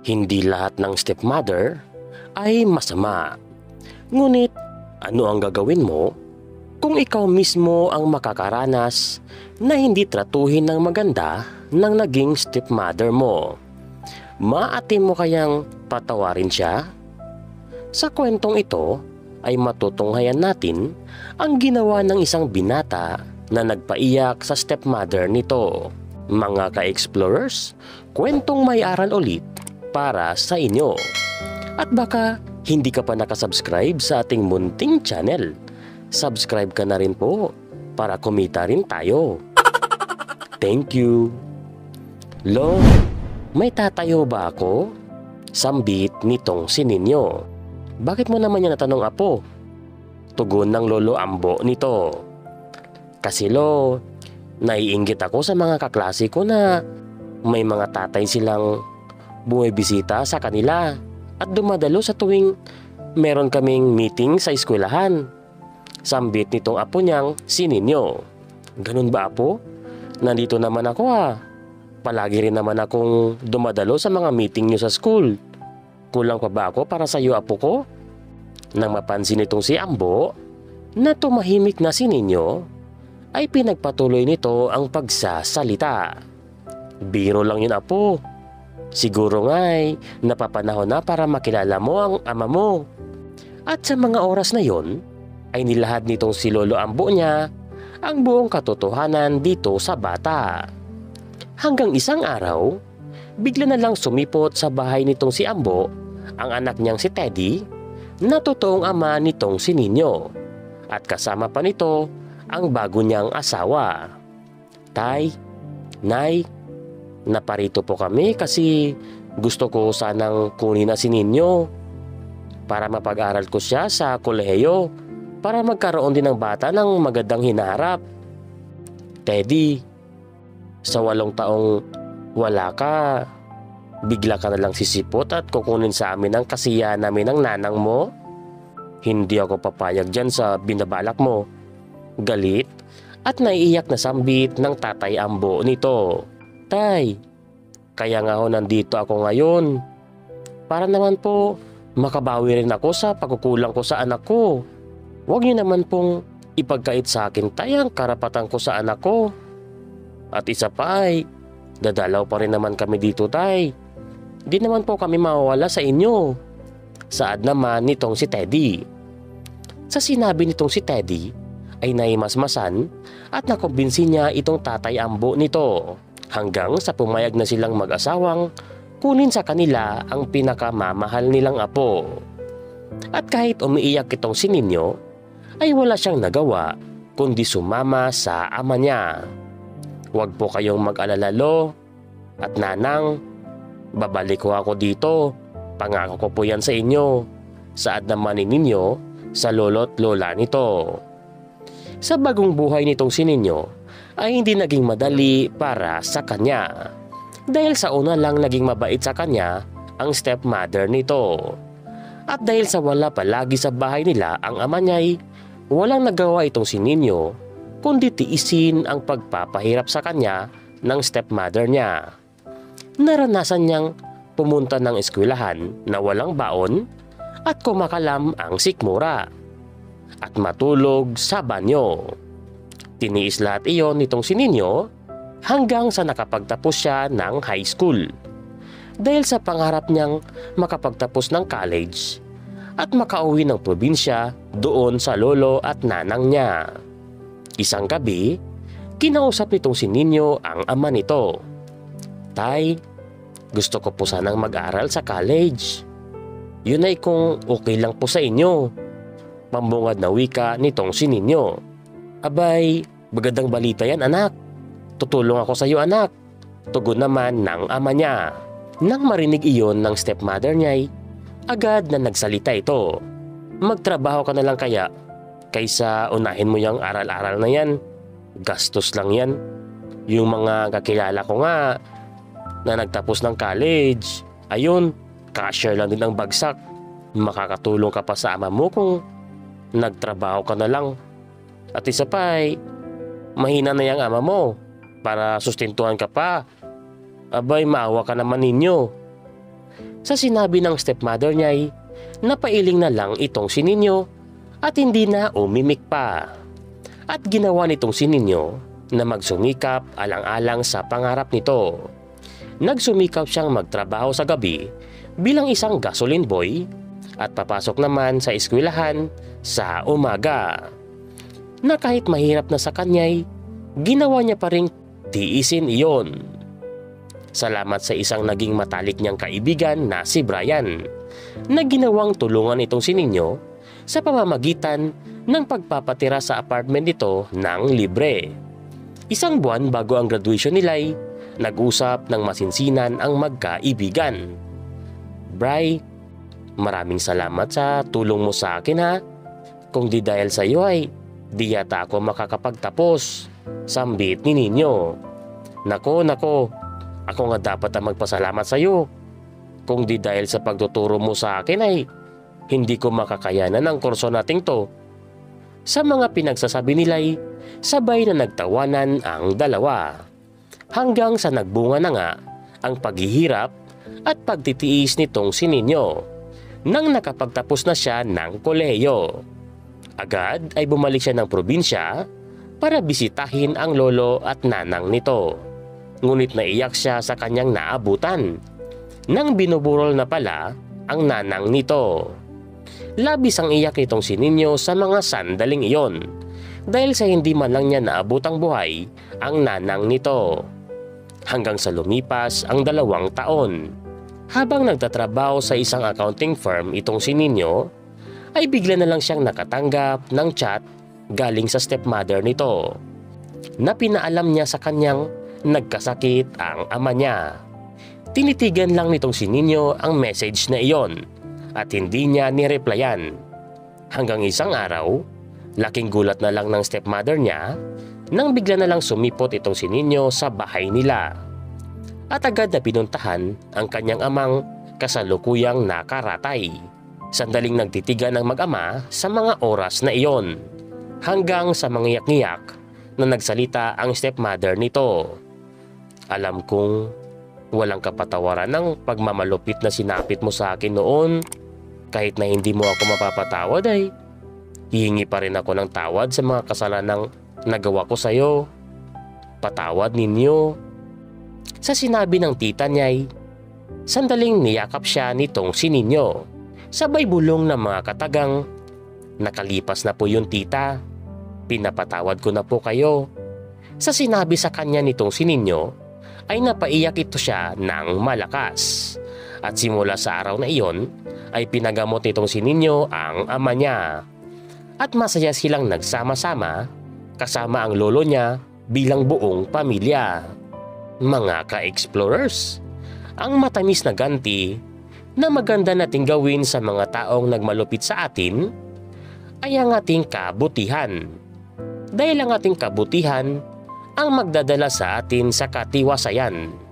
Hindi lahat ng stepmother ay masama. Ngunit ano ang gagawin mo kung ikaw mismo ang makakaranas na hindi tratuhin ng maganda ng naging stepmother mo? Maatim mo kayang patawarin siya? Sa kwentong ito ay matutunghayan natin ang ginawa ng isang binata na nagpaiyak sa stepmother nito. Mga ka-explorers, kwentong may aral ulit para sa inyo. At baka hindi ka pa nakasubscribe sa ating munting channel, subscribe ka na rin po para kumita rin tayo. Thank you. Lo, may tatayo ba ako? Sambit nitong si Ninyo. Bakit mo naman yan natanong, apo? Tugon ng lolo Ambo nito. Kasi lo, naiinggit ako sa mga kaklase ko na may mga tatay silang bumibisita sa kanila at dumadalo sa tuwing meron kaming meeting sa eskwelahan. Sambit nitong apo niyang si Ninyo. Ganun ba, apo? Nandito naman ako Palagi rin naman akong dumadalo sa mga meeting niyo sa school. Kulang pa ba ako para sa iyo, apo ko? Nang mapansin nitong si Ambo na tumahimik na si Ninyo, ay pinagpatuloy nito ang pagsasalita. Biro lang yun, apo. Siguro nga'y napapanahon na para makilala mo ang ama mo. At sa mga oras na yon, ay nilahad nitong si Lolo Ambo niya ang buong katotohanan dito sa bata. Hanggang isang araw, bigla na lang sumipot sa bahay nitong si Ambo ang anak niyang si Teddy na totoong ama nitong si Ninyo. At kasama pa nito ang bago niyang asawa. Tay, Nay, naparito po kami kasi gusto ko sanang kunin na si Ninyo para mapag-aral ko siya sa kolehiyo para magkaroon din ng bata ng magandang hinaharap. Teddy, sa 8 taong wala ka, bigla ka na lang sisipot at kukunin sa amin ang kasiyahan namin ng nanang mo? Hindi ako papayag dyan sa binabalak mo. Galit at naiiyak na sambit ng tatay Ambo nito. Tay, kaya nga ho nandito ako ngayon. Para naman po makabawi rin ako sa pagkukulang ko sa anak ko. Huwag niyo naman pong ipagkait sa akin, tay, ang karapatan ko sa anak ko. At isa pa ay, dadalaw pa rin naman kami dito, tay. Di naman po kami mawawala sa inyo. Saad naman nitong si Teddy. Sa sinabi nitong si Teddy ay naimasmasan at nakumbinsi niya itong tatay Ambo nito. Hanggang sa pumayag na silang mag-asawang kunin sa kanila ang pinakamamahal nilang apo. At kahit umiiyak itong si Ninyo, ay wala siyang nagawa kundi sumama sa ama niya. Huwag po kayong mag-alala, lo at nanang. Babalik ko ako dito. Pangako ko po yan sa inyo. Saad naman ni Ninyo sa lolo't lola nito. Sa bagong buhay nitong si Ninyo ay hindi naging madali para sa kanya. Dahil sa una lang naging mabait sa kanya ang stepmother nito. At dahil sa wala palagi sa bahay nila ang ama niya'y walang nagawa itong si Ninyo kundi tiisin ang pagpapahirap sa kanya ng stepmother niya. Naranasan niyang pumunta ng eskwelahan na walang baon at kumakalam ang sikmura at matulog sa banyo. Tiniis lahat iyon nitong si Ninyo hanggang sa nakapagtapos siya ng high school. Dahil sa pangarap niyang makapagtapos ng college at makauwi ng probinsya doon sa lolo at nanang niya. Isang gabi, kinausap nitong si Ninyo ang ama nito. Tay, gusto ko po sanang mag-aral sa college. Yun ay kung okay lang po sa inyo. Pambungad na wika nitong si Ninyo. Abay, magandang balita yan, anak. Tutulong ako sa iyo, anak. Tugon naman ng ama niya. Nang marinig iyon ng stepmother niya, agad na nagsalita ito. Magtrabaho ka na lang kaya kaysa unahin mo yung aral-aral na yan. Gastos lang yan. Yung mga kakilala ko nga na nagtapos ng college, ayun, cashier lang din ang bagsak. Makakatulong ka pa sa ama mo kung nagtrabaho ka na lang. At isa pa ay, mahina na yung ama mo para sustentuhan ka pa. Abay, maawa ka naman ninyo. Sa sinabi ng stepmother niya ay napailing na lang itong si Ninyo at hindi na umimik pa. At ginawa nitong si Ninyo na magsumikap alang-alang sa pangarap nito. Nagsumikap siyang magtrabaho sa gabi bilang isang gasoline boy at papasok naman sa eskwelahan sa umaga. Na kahit mahirap na sa kanya'y ginawa niya pa ring tiisin iyon. Salamat sa isang naging matalik niyang kaibigan na si Brian na ginawang tulungan itong si Ninyo sa pamamagitan ng pagpapatira sa apartment nito ng libre. Isang buwan bago ang graduation nila'y nag-usap ng masinsinan ang magkaibigan. Bri, maraming salamat sa tulong mo sa akin ha. Kung di dahil sa iyo ay di yata ako makakapagtapos. Sambit ni Ninyo. Nako, ako nga dapat ang magpasalamat sa iyo. Kung di dahil sa pagtuturo mo sa akin ay hindi ko makakayanan ang kurso nating to. Sa mga pinagsasabi nila'y sabay na nagtawanan ang dalawa. Hanggang sa nagbunga na nga ang paghihirap at pagtitiis nitong si Ninyo nang nakapagtapos na siya ng kolehiyo. Agad ay bumalik siya ng probinsya para bisitahin ang lolo at nanang nito. Ngunit naiyak siya sa kanyang naabutan nang binuburol na pala ang nanang nito. Labis ang iyak nitong si Ninyo sa mga sandaling iyon dahil sa hindi man lang niya naabutang buhay ang nanang nito. Hanggang sa lumipas ang 2 taon. Habang nagtatrabaho sa isang accounting firm itong si Ninyo, ay bigla na lang siyang nakatanggap ng chat galing sa stepmother nito na pinaalam niya sa kanyang nagkasakit ang ama niya. Tinitigan lang nitong si Ninyo ang message na iyon at hindi niya nireplyan. Hanggang isang araw, laking gulat na lang ng stepmother niya nang bigla na lang sumipot itong si Ninyo sa bahay nila. At agad na pinuntahan ang kanyang amang kasalukuyang nakaratay. Sandaling nagtitigan ng mag-ama sa mga oras na iyon. Hanggang sa mangiyak-ngiyak na nagsalita ang stepmother nito. Alam kong walang kapatawaran ng pagmamalupit na sinapit mo sa akin noon. Kahit na hindi mo ako mapapatawad ay hihingi pa rin ako ng tawad sa mga kasalanang nagawa ko sa iyo. Patawad ninyo. Sa sinabi ng tita niya'y sandaling niyakap siya nitong si Ninyo. Sabay bulong ng mga katagang, nakalipas na po yun tita. Pinapatawad ko na po kayo. Sa sinabi sa kanya nitong si Ninyo ay napaiyak ito siya ng malakas. At simula sa araw na iyon ay pinagamot nitong si Ninyo ang ama niya. At masaya silang nagsama-sama kasama ang lolo niya bilang buong pamilya. Mga ka-explorers, ang matamis na ganti na maganda nating gawin sa mga taong nagmalupit sa atin ay ang ating kabutihan. Dahil ang ating kabutihan ang magdadala sa atin sa katiwasayan.